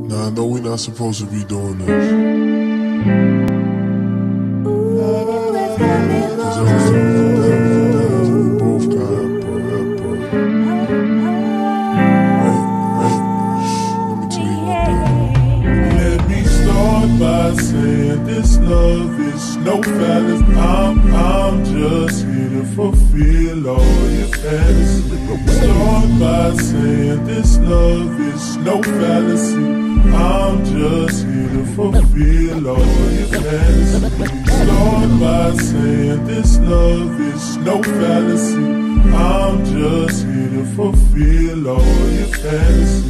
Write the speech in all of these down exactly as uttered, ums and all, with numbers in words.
Nah, I know we're not supposed to be doing this. Cause everything, everything, we both got help, help, bro. Right, right. Let me tell you one thing. Let me start by saying this love is no fallacy. I'm, I'm just here to fulfill all your fantasies. Start by saying this love is no fallacy. I'm just here to fulfill all your fantasies. Start by saying this love is no fallacy. I'm just here to fulfill all your fantasies.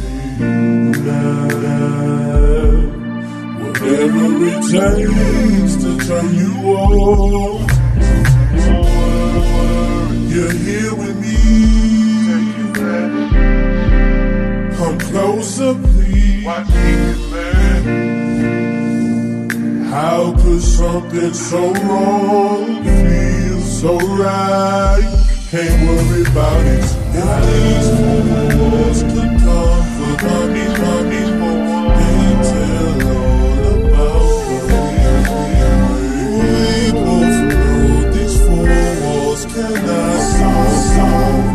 Whatever it takes to turn you on, you're here with me. Come closer, please. How could something so wrong feel so right? Can't worry about it. If these walls could comfort mommy, mommy, more, they tell all about me. We both know these four walls cannot solve.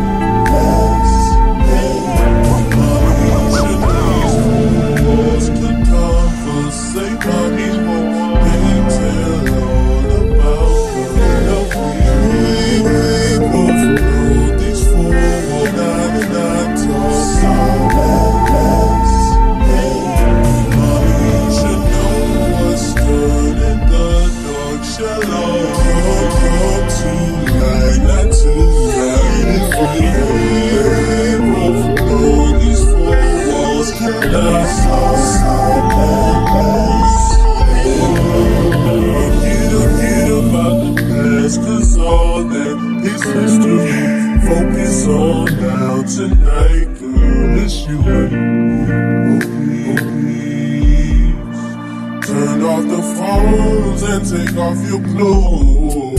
Focus on now tonight, girl, it's you and me. Please turn off the phones and take off your clothes.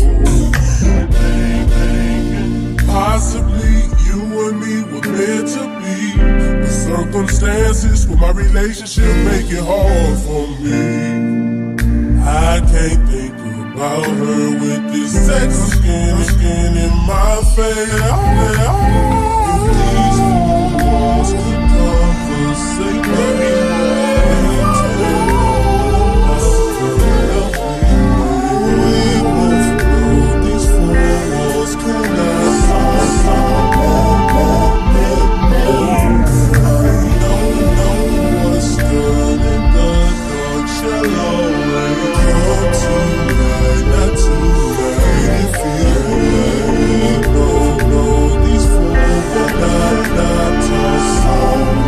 Possibly you and me were meant to be, but circumstances with my relationship make it hard for me. I can't think about her with this sexy skin, skin in my face. If these walls could conversate, we both know these four walls cannot solve. No, what's good in the dark shall always come to light. Not tonight, if you know, know these four walls not, not to solve.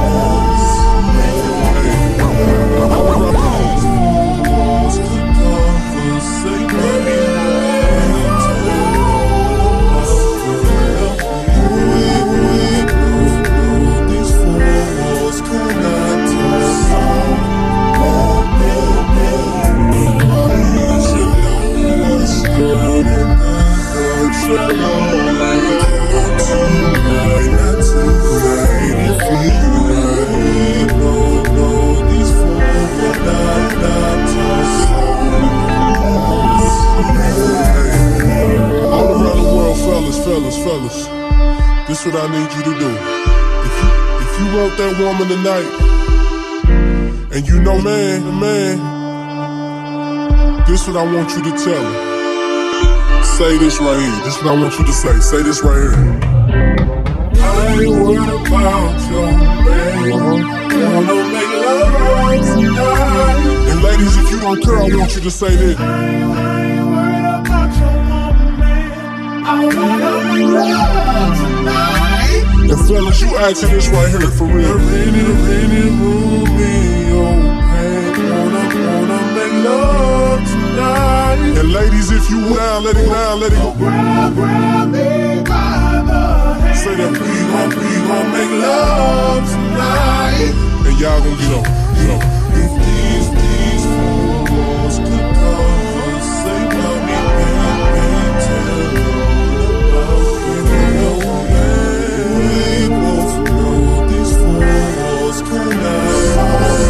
Fellas, this what I need you to do. If you, if you want that woman tonight, and you know, man, man, this what I want you to tell her. Say this right here. This what I want you to say. Say this right here. I ain't worried about your man. Wanna make love tonight. And ladies, if you don't care, I want you to say this. I ain't worried about your man. I wanna make love tonight. And fellas, you asking this right here for real. Rented, rented room in your pants. Wanna, wanna make love tonight. And ladies, if you down, let it down, let it go. Grab, grab me by the hand. Say that we gon', we gon' make love tonight. And y'all gon' get on, get on. If these, these four walls could conversate, mommy, baby, tell all about it. We both know these four walls cannot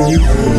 baby.